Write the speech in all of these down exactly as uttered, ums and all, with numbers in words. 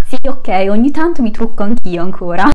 Sì, ok, ogni tanto mi trucco anch'io ancora.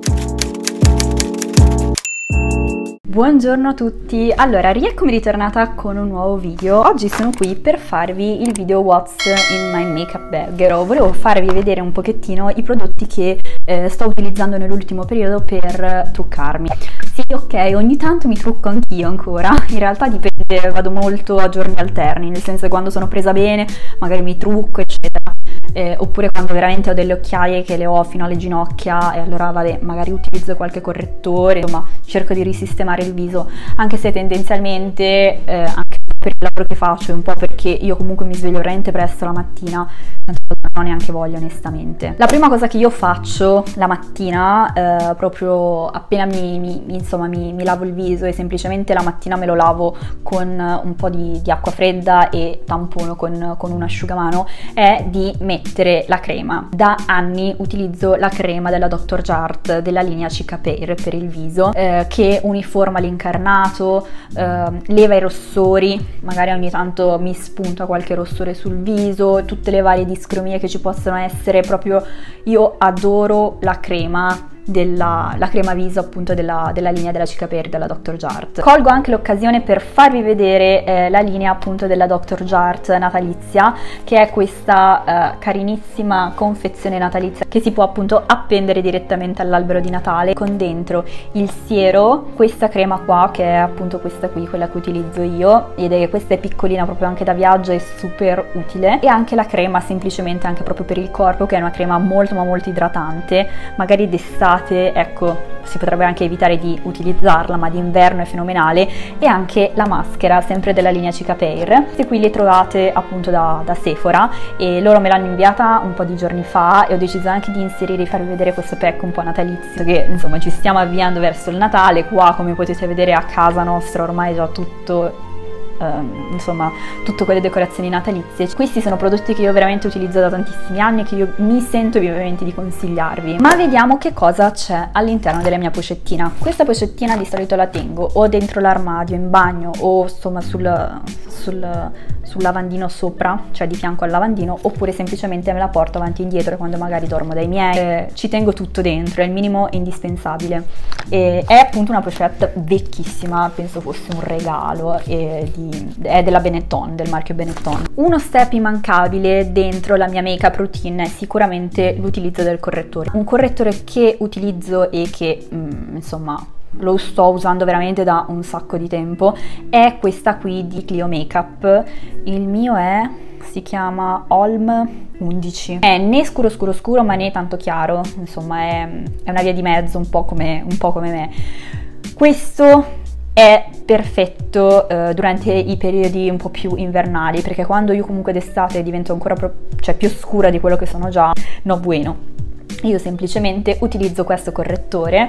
Buongiorno a tutti, allora rieccomi ritornata con un nuovo video. Oggi sono qui per farvi il video What's in my makeup bag. Volevo farvi vedere un pochettino i prodotti che eh, sto utilizzando nell'ultimo periodo per truccarmi. Sì, ok, ogni tanto mi trucco anch'io ancora, in realtà dipende, vado molto a giorni alterni, nel senso che quando sono presa bene magari mi trucco eccetera. Eh, oppure quando veramente ho delle occhiaie che le ho fino alle ginocchia e allora vabbè, magari utilizzo qualche correttore, insomma cerco di risistemare il viso, anche se tendenzialmente eh, anche per il lavoro che faccio e un po' perché io comunque mi sveglio veramente presto la mattina, tanto non ho neanche voglia onestamente. La prima cosa che io faccio la mattina, eh, proprio appena mi, mi, insomma, mi, mi lavo il viso, e semplicemente la mattina me lo lavo con un po' di, di acqua fredda e tampono con, con un asciugamano, è di mettere la crema. Da anni utilizzo la crema della doctor Jart della linea Cicapair per il viso, eh, che uniforma l'incarnato, eh, leva i rossori, magari ogni tanto mi spunta qualche rossore sul viso, tutte le varie discromie che ci possono essere. Proprio io adoro la crema della la crema viso appunto della, della linea della Cicapair della doctor Jart. Colgo anche l'occasione per farvi vedere eh, la linea appunto della doctor Jart natalizia, che è questa eh, carinissima confezione natalizia che si può appunto appendere direttamente all'albero di Natale, con dentro il siero, questa crema qua che è appunto questa qui, quella che utilizzo io, ed è questa è piccolina proprio anche da viaggio, è super utile, e anche la crema semplicemente anche proprio per il corpo, che è una crema molto ma molto idratante, magari d'estate ecco si potrebbe anche evitare di utilizzarla, ma d'inverno è fenomenale. E anche la maschera sempre della linea Cicapair, queste qui le trovate appunto da, da Sephora e loro me l'hanno inviata un po' di giorni fa e ho deciso anche di inserire e farvi vedere questo pack un po' natalizio, che insomma ci stiamo avviando verso il Natale. Qua come potete vedere a casa nostra ormai è già tutto Uh, insomma tutte quelle decorazioni natalizie. Questi sono prodotti che io veramente utilizzo da tantissimi anni e che io mi sento vivamente di consigliarvi. Ma vediamo che cosa c'è all'interno della mia pochettina. Questa pochettina di solito la tengo o dentro l'armadio in bagno o insomma sul, sul, sul lavandino sopra, cioè di fianco al lavandino, oppure semplicemente me la porto avanti e indietro quando magari dormo dai miei. Eh, ci tengo tutto dentro, è il minimo indispensabile. E è appunto una pochette vecchissima, penso fosse un regalo, e di è della Benetton, del marchio Benetton. Uno step immancabile dentro la mia make-up routine è sicuramente l'utilizzo del correttore. Un correttore che utilizzo e che mm, insomma lo sto usando veramente da un sacco di tempo è questa qui di Clio Makeup. Il mio è si chiama Holm undici, è né scuro scuro scuro ma né tanto chiaro, insomma è, è una via di mezzo, un po' come, un po' come me. Questo è perfetto eh, durante i periodi un po' più invernali, perché quando io comunque d'estate divento ancora cioè più scura di quello che sono già, no bueno. Io semplicemente utilizzo questo correttore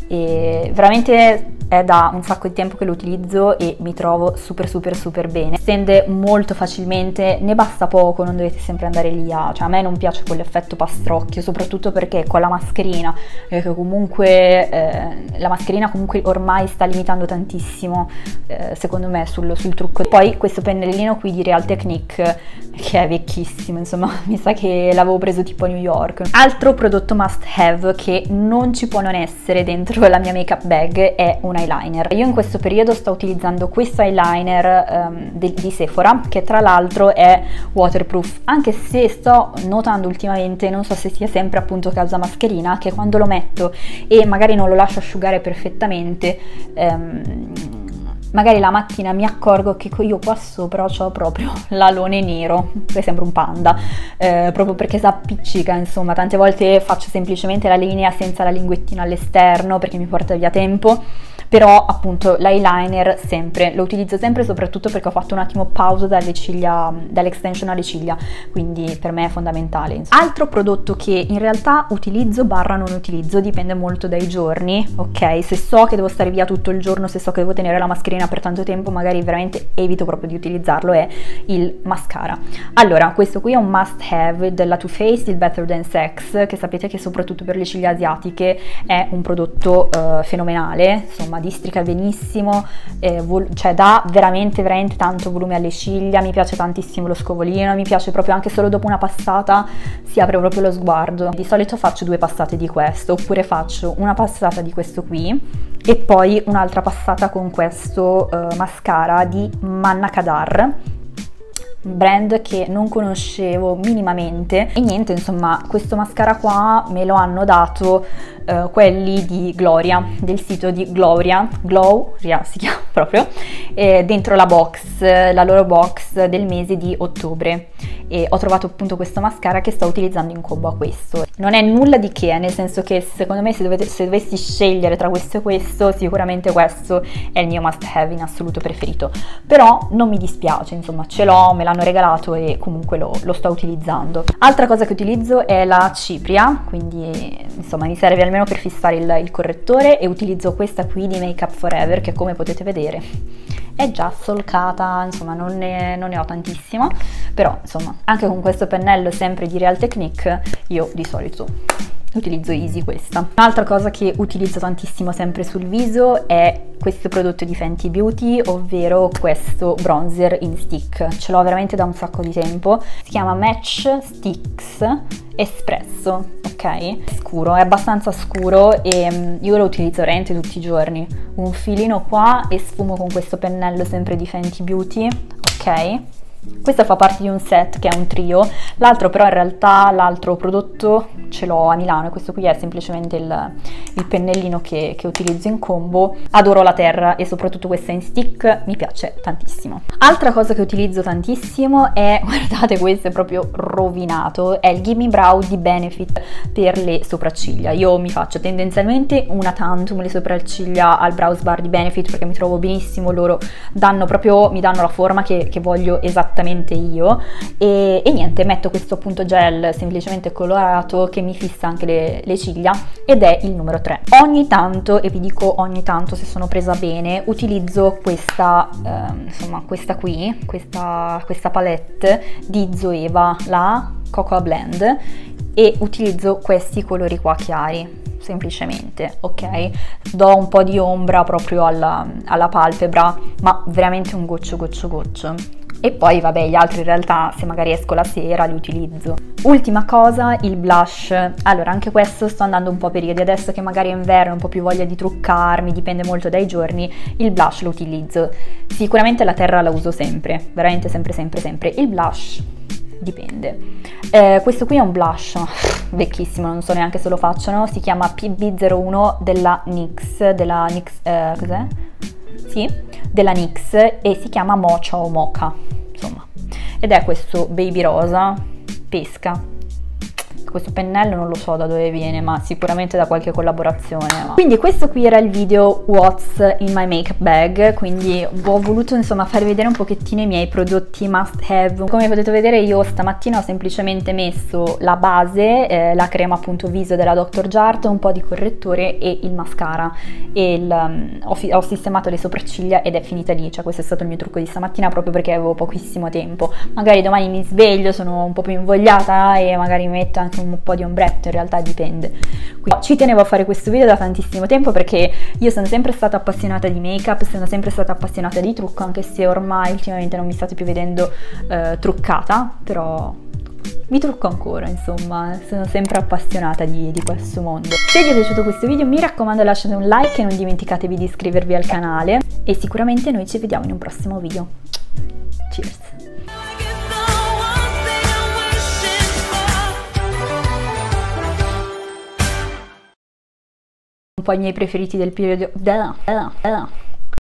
e veramente è da un sacco di tempo che lo utilizzo e mi trovo super super super bene. Stende molto facilmente, ne basta poco, non dovete sempre andare lì a... cioè a me non piace quell'effetto pastrocchio, soprattutto perché con la mascherina, perché comunque eh, la mascherina comunque ormai sta limitando tantissimo eh, secondo me sul, sul trucco. Poi questo pennellino qui di Real Technique che è vecchissimo, insomma mi sa che l'avevo preso tipo a New York. Altro prodotto must have che non ci può non essere dentro la mia makeup bag è un eyeliner. Io in questo periodo sto utilizzando questo eyeliner um, di, di Sephora, che tra l'altro è waterproof, anche se sto notando ultimamente, non so se sia sempre appunto causa mascherina, che quando lo metto e magari non lo lascio asciugare perfettamente um, magari la mattina mi accorgo che io qua sopra ho proprio l'alone nero, che sembra un panda, eh, proprio perché si appiccica, insomma. Tante volte faccio semplicemente la linea senza la linguettina all'esterno perché mi porta via tempo, però appunto l'eyeliner sempre, lo utilizzo sempre, soprattutto perché ho fatto un attimo pausa dalle ciglia, dall'extension alle ciglia, quindi per me è fondamentale, insomma. Altro prodotto che in realtà utilizzo barra non utilizzo, dipende molto dai giorni, ok? Se so che devo stare via tutto il giorno, se so che devo tenere la mascherina scovolina per tanto tempo, magari veramente evito proprio di utilizzarlo, è il mascara. Allora, questo qui è un must have della Too Faced, il Better Than Sex, che sapete che soprattutto per le ciglia asiatiche è un prodotto uh, fenomenale, insomma districa benissimo, eh, cioè dà veramente veramente tanto volume alle ciglia, mi piace tantissimo lo scovolino, mi piace proprio anche solo dopo una passata si apre proprio lo sguardo. Di solito faccio due passate di questo, oppure faccio una passata di questo qui e poi un'altra passata con questo uh, mascara di Manna Kadar, brand che non conoscevo minimamente. E niente, insomma, questo mascara qua me lo hanno dato uh, quelli di Gloria, del sito di Gloria, Gloria si chiama proprio, eh, dentro la box, la loro box del mese di ottobre, e ho trovato appunto questo mascara che sto utilizzando in combo a questo. Non è nulla di che, nel senso che secondo me se, dovete, se dovessi scegliere tra questo e questo, sicuramente questo è il mio must have in assoluto preferito, però non mi dispiace, insomma ce l'ho, me l'hanno regalato e comunque lo, lo sto utilizzando. Altra cosa che utilizzo è la cipria, quindi insomma mi serve almeno per fissare il, il correttore, e utilizzo questa qui di Make Up Forever che, come potete vedere, è già solcata, insomma non ne, non ne ho tantissimo, però insomma anche con questo pennello sempre di Real Technique io di solito utilizzo Easy questa. Un'altra cosa che utilizzo tantissimo sempre sul viso è questo prodotto di Fenty Beauty, ovvero questo bronzer in stick. Ce l'ho veramente da un sacco di tempo, si chiama Match Sticks Espresso, ok? È scuro, è abbastanza scuro e io lo utilizzo veramente tutti i giorni. Un filino qua e sfumo con questo pennello sempre di Fenty Beauty, ok? Questo fa parte di un set che è un trio, l'altro però in realtà l'altro prodotto ce l'ho a Milano e questo qui è semplicemente il, il pennellino che, che utilizzo in combo. Adoro la terra e soprattutto questa in stick mi piace tantissimo. Altra cosa che utilizzo tantissimo è, guardate, questo è proprio rovinato, è il Gimme Brow di Benefit per le sopracciglia. Io mi faccio tendenzialmente una tantum le sopracciglia al Brows Bar di Benefit perché mi trovo benissimo, loro danno proprio, mi danno la forma che, che voglio esattamente io, e, e niente, metto questo appunto gel semplicemente colorato che mi fissa anche le, le ciglia ed è il numero tre. Ogni tanto, e vi dico ogni tanto se sono presa bene, utilizzo questa eh, insomma questa qui, questa, questa palette di Zoeva, la Cocoa Blend, e utilizzo questi colori qua chiari semplicemente, ok? Do un po' di ombra proprio alla, alla palpebra, ma veramente un goccio goccio goccio. E poi vabbè, gli altri in realtà se magari esco la sera li utilizzo. Ultima cosa, il blush. Allora anche questo sto andando un po' a periodi, adesso che magari è inverno ho un po' più voglia di truccarmi, dipende molto dai giorni, il blush lo utilizzo. Sicuramente la terra la uso sempre, veramente sempre sempre sempre. Il blush dipende. Eh, questo qui è un blush vecchissimo, non so neanche se lo facciano, si chiama P B zero uno della NYX, della NYX, eh, cos'è? Sì, della NYX, e si chiama Mocha o Mocha, insomma, ed è questo baby rosa pesca. Questo pennello non lo so da dove viene, ma sicuramente da qualche collaborazione. Ma... Quindi questo qui era il video What's in my makeup bag, quindi ho voluto insomma farvi vedere un pochettino i miei prodotti must have. Come potete vedere io stamattina ho semplicemente messo la base, eh, la crema appunto viso della doctor Jart, un po' di correttore e il mascara, e il, um, ho, ho sistemato le sopracciglia ed è finita lì. Cioè questo è stato il mio trucco di stamattina proprio perché avevo pochissimo tempo. Magari domani mi sveglio, sono un po' più invogliata e magari mi metto anche un po' di ombretto, in realtà dipende. Quindi ci tenevo a fare questo video da tantissimo tempo perché io sono sempre stata appassionata di make up, sono sempre stata appassionata di trucco, anche se ormai ultimamente non mi state più vedendo eh, truccata, però mi trucco ancora, insomma, sono sempre appassionata di, di questo mondo. Se vi è piaciuto questo video mi raccomando lasciate un like e non dimenticatevi di iscrivervi al canale, e sicuramente noi ci vediamo in un prossimo video. Cheers! Un po' i miei preferiti del periodo.